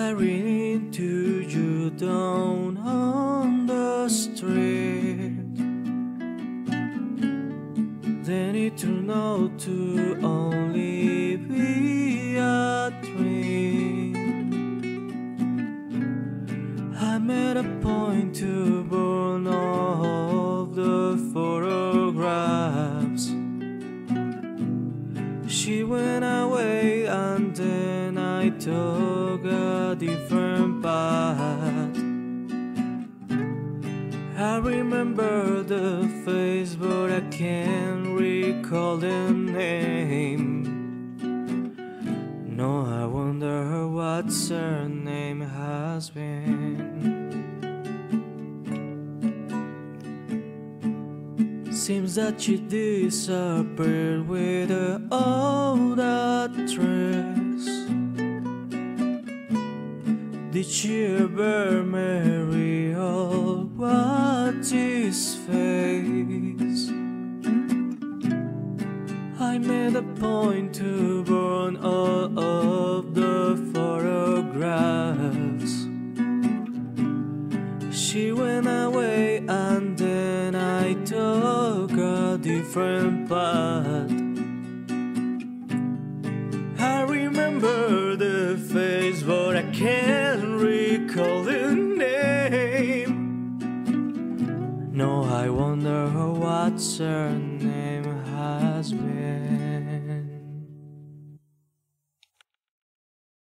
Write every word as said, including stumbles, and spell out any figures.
I ran into you down on the street. Then it turned out to only be a dream. I made a point to burn all the photographs. She went away and then I took a different path. I remember the face but I can't recall the name. No, I wonder what her name has been. Seems that she disappeared with all that dress. Did she ever marry or what's his face? I made a point to burn all of the photographs. She went away and then I took a different path. I remember the face but I can't recall the name. No, I wonder what her name has been.